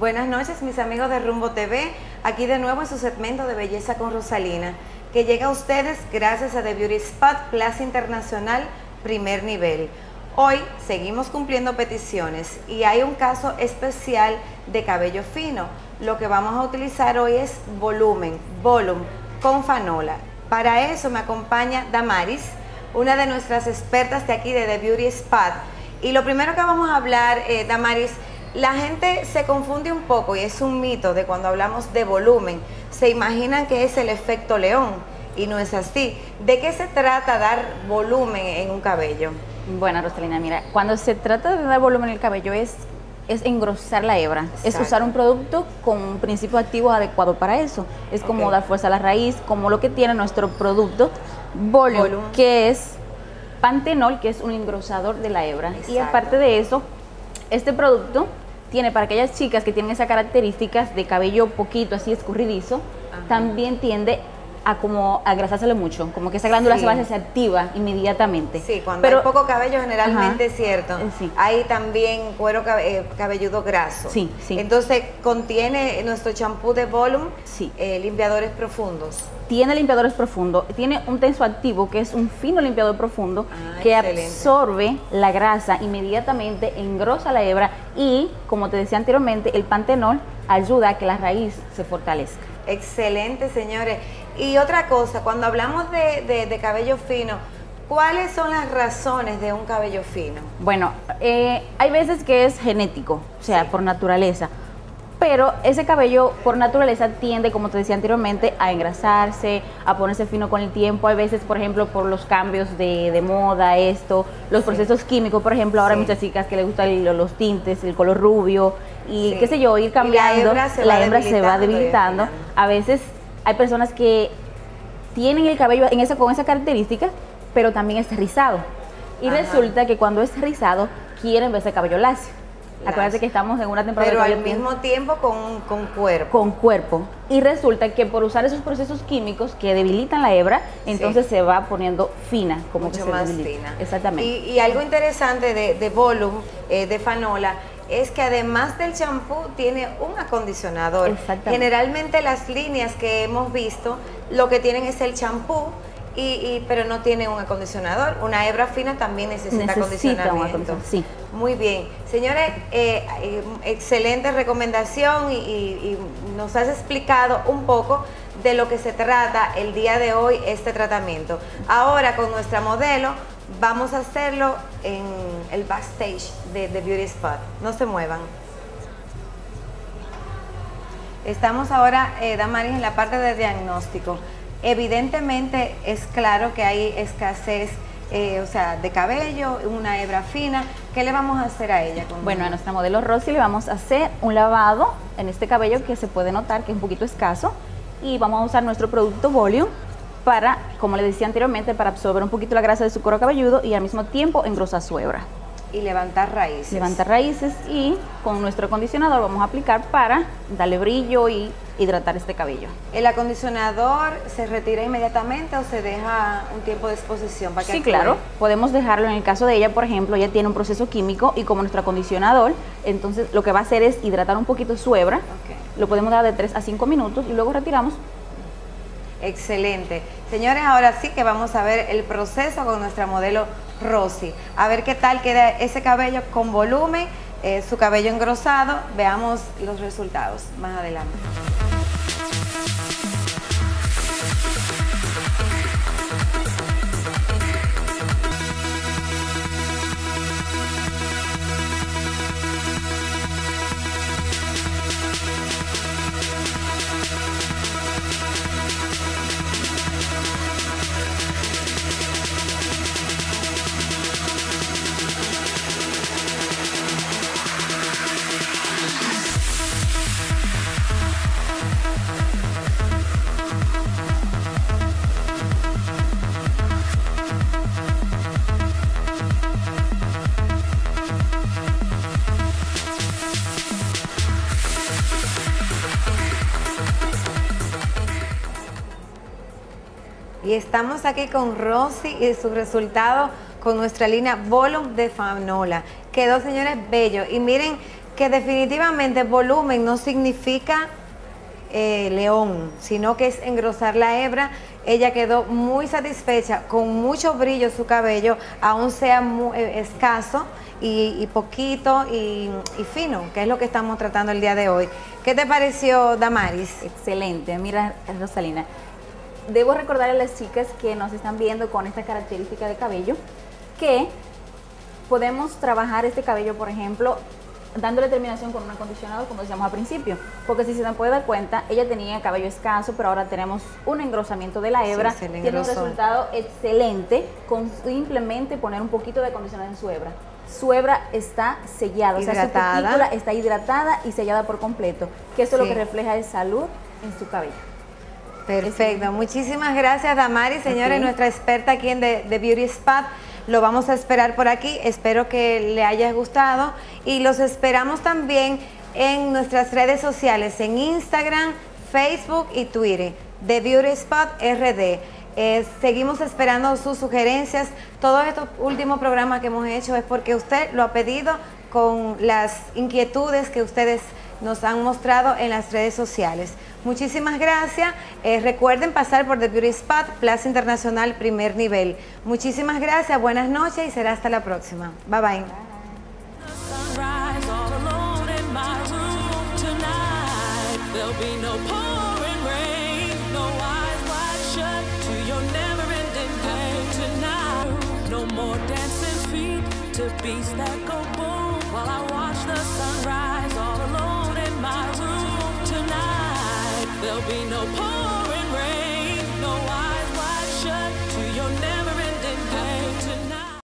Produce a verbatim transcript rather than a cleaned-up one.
Buenas noches, mis amigos de Rumbo T V, aquí de nuevo en su segmento de Belleza con Rosalina, que llega a ustedes gracias a The Beauty Spot Plaza Internacional Primer Nivel. Hoy seguimos cumpliendo peticiones y hay un caso especial de cabello fino. Lo que vamos a utilizar hoy es volumen, volumen con Fanola. Para eso me acompaña Damaris, una de nuestras expertas de aquí de The Beauty Spot. Y lo primero que vamos a hablar, eh, Damaris, la gente se confunde un poco y es un mito de cuando hablamos de volumen. Se imaginan que es el efecto león y no es así. ¿De qué se trata dar volumen en un cabello? Bueno, Rosalina, mira, cuando se trata de dar volumen en el cabello es, es engrosar la hebra. Exacto. Es usar un producto con un principio activo adecuado para eso. Es como okay. dar fuerza a la raíz, como lo que tiene nuestro producto Volume, volumen. que es pantenol, que es un engrosador de la hebra. Exacto. Y aparte de eso, este producto tiene para aquellas chicas que tienen esas características de cabello poquito así escurridizo, ajá, también tiende a como agrasárselo mucho, como que esa glándula sí. sebácea se activa inmediatamente. Sí, cuando Pero, hay poco cabello generalmente, ajá, es cierto, sí. hay también cuero cabelludo graso. Sí, sí. Entonces, ¿contiene nuestro champú de volumen sí. eh, limpiadores profundos? Tiene limpiadores profundos, tiene un tensoactivo que es un fino limpiador profundo ah, que excelente. absorbe la grasa inmediatamente, engrosa la hebra y, como te decía anteriormente, el pantenol ayuda a que la raíz se fortalezca. Excelente, señores. Y otra cosa, cuando hablamos de, de, de cabello fino, ¿cuáles son las razones de un cabello fino? Bueno, eh, hay veces que es genético, o sea, sí. por naturaleza. Pero ese cabello por naturaleza tiende, como te decía anteriormente, a engrasarse, a ponerse fino con el tiempo. Hay veces, por ejemplo, por los cambios de, de moda, esto, los sí. procesos químicos, por ejemplo, ahora sí. hay muchas chicas que les gustan el, los tintes, el color rubio y sí. qué sé yo, ir cambiando. Y la hebra se, la va, hebra se va debilitando. A veces hay personas que tienen el cabello en esa, con esa característica, pero también es rizado. Y Ajá. resulta que cuando es rizado, quieren verse el cabello lacio. Acuérdate que estamos en una temporada pero de al mismo tiempo con, con cuerpo. Con cuerpo. Y resulta que por usar esos procesos químicos que debilitan la hebra, entonces sí. se va poniendo fina. Como Mucho que más debilita. fina. Exactamente. Y, y algo interesante de, de Volume, eh, de Fanola, es que además del champú tiene un acondicionador. Exactamente. Generalmente las líneas que hemos visto, lo que tienen es el champú, Y, y, pero no tiene un acondicionador. Una hebra fina también necesita, necesita acondicionamiento. Sí. Muy bien. Señores, eh, eh, excelente recomendación y, y, y nos has explicado un poco de lo que se trata el día de hoy este tratamiento. Ahora con nuestra modelo vamos a hacerlo en el backstage de The Beauty Spot. No se muevan. Estamos ahora, eh, Damaris, en la parte de diagnóstico. Evidentemente es claro que hay escasez, eh, o sea, de cabello, una hebra fina. ¿Qué le vamos a hacer a ella? Bueno, a nuestra modelo Rosy le vamos a hacer un lavado en este cabello que se puede notar que es un poquito escaso y vamos a usar nuestro producto Volume para, como le decía anteriormente, para absorber un poquito la grasa de su cuero cabelludo y al mismo tiempo engrosar su hebra. Y levantar raíces. Levantar raíces y con nuestro acondicionador vamos a aplicar para darle brillo y hidratar este cabello. ¿El acondicionador se retira inmediatamente o se deja un tiempo de exposición para que Sí, actúe? claro, podemos dejarlo. En el caso de ella, por ejemplo, ella tiene un proceso químico y como nuestro acondicionador, entonces lo que va a hacer es hidratar un poquito su hebra. Okay. Lo podemos dar de tres a cinco minutos y luego retiramos. Excelente. Señores, ahora sí que vamos a ver el proceso con nuestra modelo Rosy. A ver qué tal queda ese cabello con volumen, eh, su cabello engrosado. Veamos los resultados más adelante. Y estamos aquí con Rosy y su resultado con nuestra línea Volume de Fanola. Quedó, señores, bello. Y miren que definitivamente volumen no significa eh, león, sino que es engrosar la hebra. Ella quedó muy satisfecha, con mucho brillo su cabello, aún sea muy, eh, escaso y, y poquito y, y fino, que es lo que estamos tratando el día de hoy. ¿Qué te pareció, Damaris? Excelente, mira, Rosalina. Debo recordar a las chicas que nos están viendo con esta característica de cabello que podemos trabajar este cabello, por ejemplo, dándole terminación con un acondicionado, como decíamos al principio, porque si se dan puede dar cuenta, ella tenía cabello escaso, pero ahora tenemos un engrosamiento de la hebra, sí, tiene un resultado excelente con simplemente poner un poquito de acondicionador en su hebra. Su hebra está sellada, hidratada. O sea, su cutícula está hidratada y sellada por completo, que eso sí. lo que refleja es salud en su cabello. Perfecto, muchísimas gracias, Damaris, señores, okay. nuestra experta aquí en The, The Beauty Spot. Lo vamos a esperar por aquí, espero que le haya gustado y los esperamos también en nuestras redes sociales, en Instagram, Facebook y Twitter, The Beauty Spot R D. Eh, seguimos esperando sus sugerencias. Todos estos últimos programas que hemos hecho es porque usted lo ha pedido con las inquietudes que ustedes nos han mostrado en las redes sociales. Muchísimas gracias. Eh, recuerden pasar por The Beauty Spot, Plaza Internacional Primer Nivel. Muchísimas gracias, buenas noches y será hasta la próxima. Bye bye. bye. There'll be no pause.